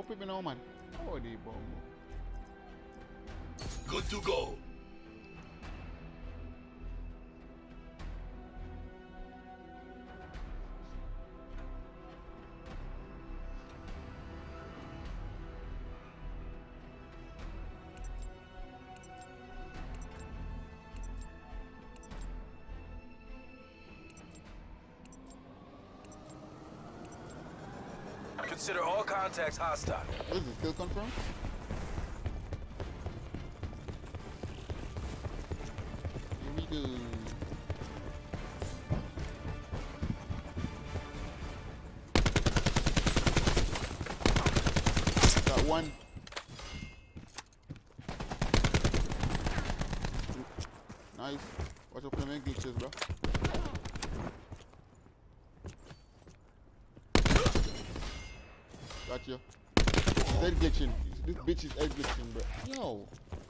up with me now, man. Oh, the bomb. Good to go. Consider all contacts hostile. What is this? Kill confirmed? Here we go. Got one. Nice. Watch out for the main glitches, bro. Got you. He's egg glitching. This bitch is egg glitching, bro. Yo.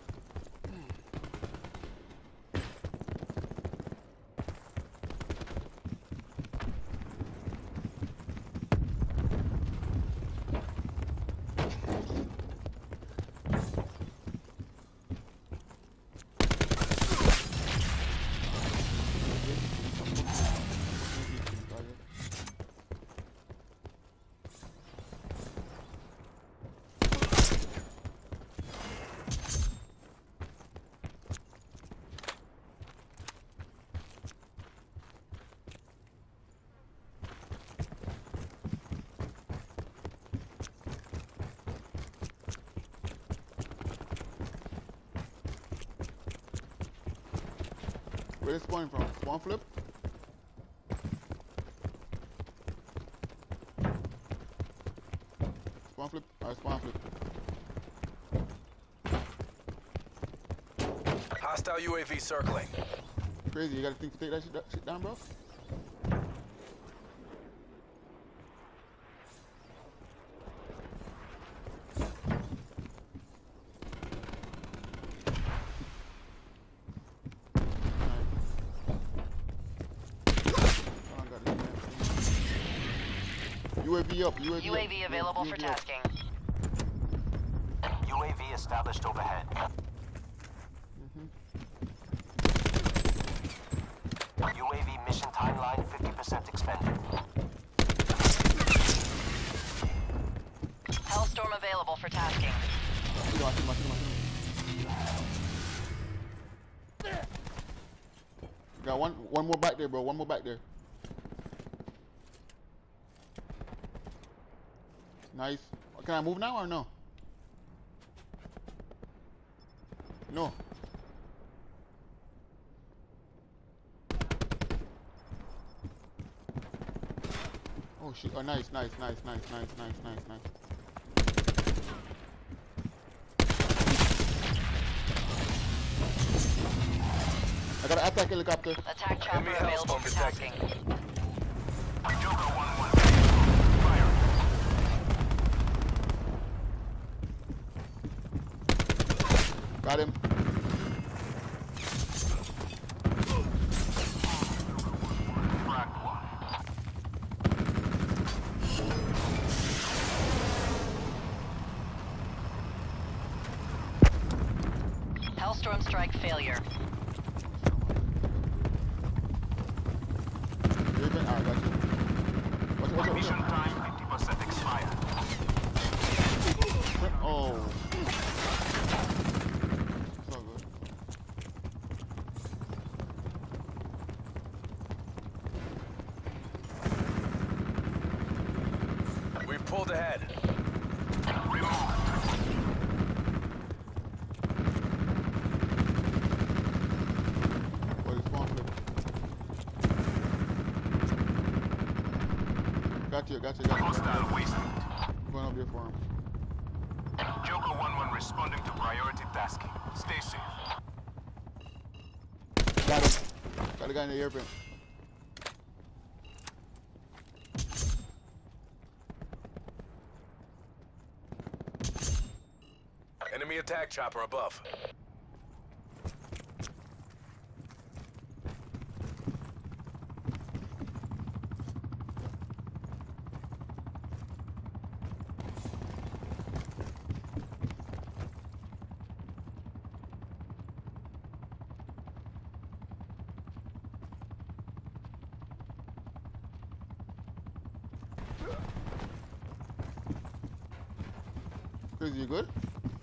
Where is spawning from? Spawn flip? Spawn flip? Alright, spawn flip. Hostile UAV circling. Crazy, you gotta think to take that shit down, bro? UAV up, UAV available for tasking. UAV established overhead. UAV mission timeline 50% expended. Hellstorm available for tasking. Got one more back there, bro. One more back there. Nice. Can I move now or no? No. Oh shit. Oh, nice. I got an attack helicopter. Attack chopper available for tasking. Got him. Hellstorm strike failure. Alright, got you. Watch Mission time 50% expired. Oh. It's all good. We've pulled ahead. Got you. Hostile wasted. I'm going up there for him. Joker 1-1 responding to priority tasking. Stay safe. Got him. Got a guy in the airplane. Enemy attack chopper above. Crazy, you good?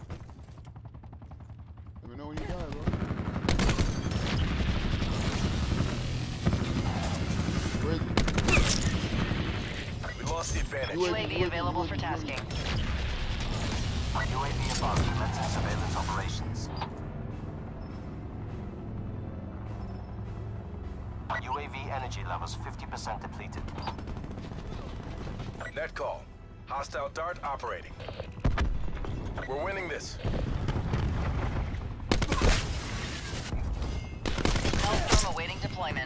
Let me know when you die, bro. Crazy. We lost the advantage. UAV available for tasking. UAV above commencing surveillance operations. UAV energy levels 50% depleted. Net call. Hostile dart operating. We're winning this. Hellstorm awaiting deployment.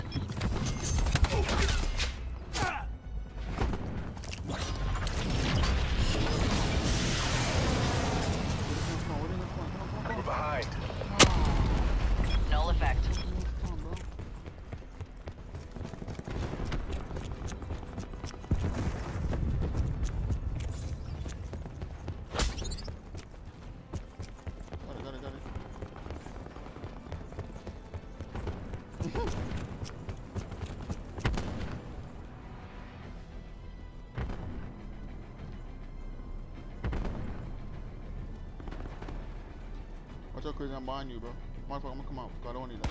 We're behind. Null effect. Got it. Watch out, Crazy, I'm behind you, bro. Motherfucker, I'm gonna come out. I don't need that.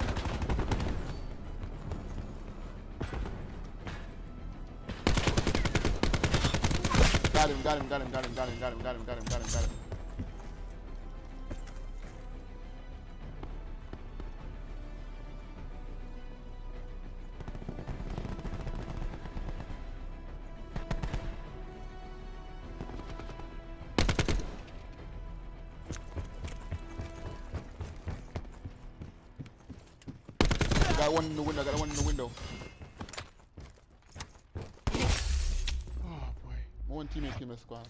Got him. Got one in the window. Oh boy. One teammate came in squad.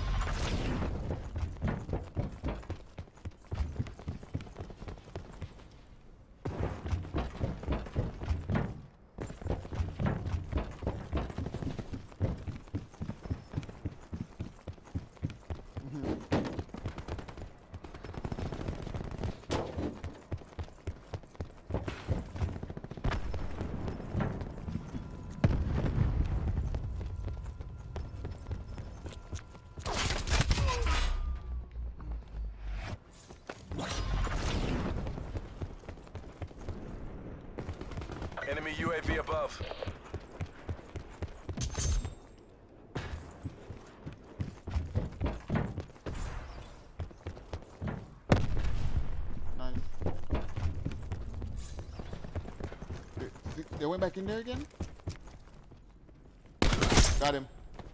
Enemy UAV above. Nice. They went back in there again? Got him.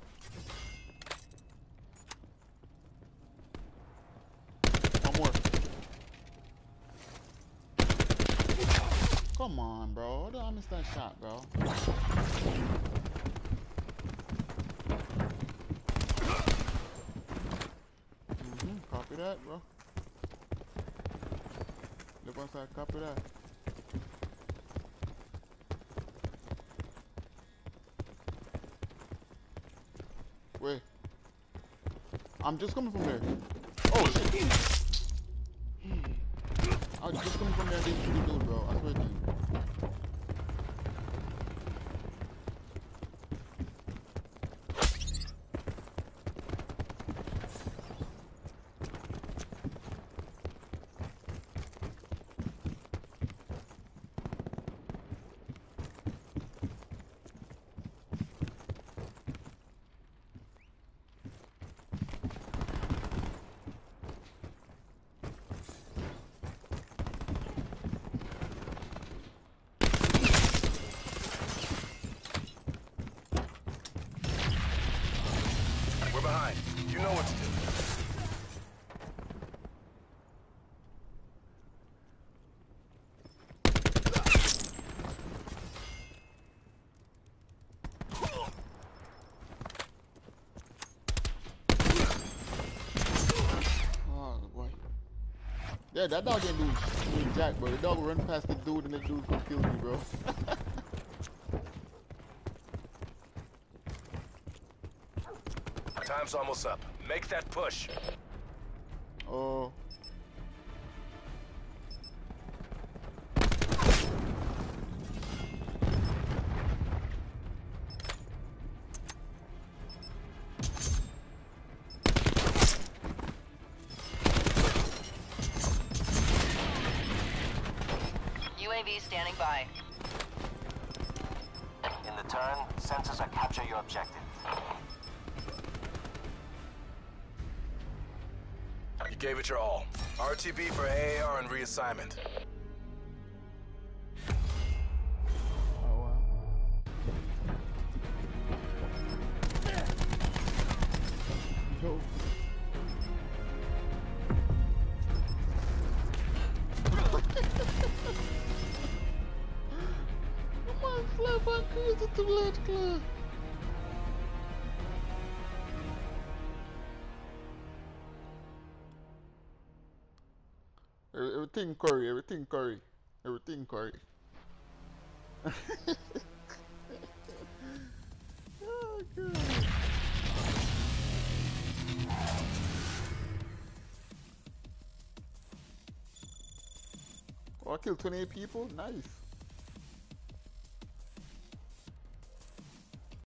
One more. Come on, bro. How did I miss that shot, bro? Copy that, bro. Look one side, copy that. Wait. I'm just coming from there. Oh, shit. I was just coming from there and didn't shoot the dude, bro. I swear to you. We're behind. You know what to do. Oh, boy. Yeah, that dog ain't doing jack, bro. The dog will run past the dude and the dude's gonna kill me, bro. Time's almost up. Make that push. Oh. UAV standing by. In the turn, sensors are capture your objective. You gave it your all. RTB for AAR and reassignment. Oh wow. Yo. Come on, flap on crazy to blood club. Everything curry, everything curry, everything curry. Oh, God. Oh, I killed 28 people? Nice.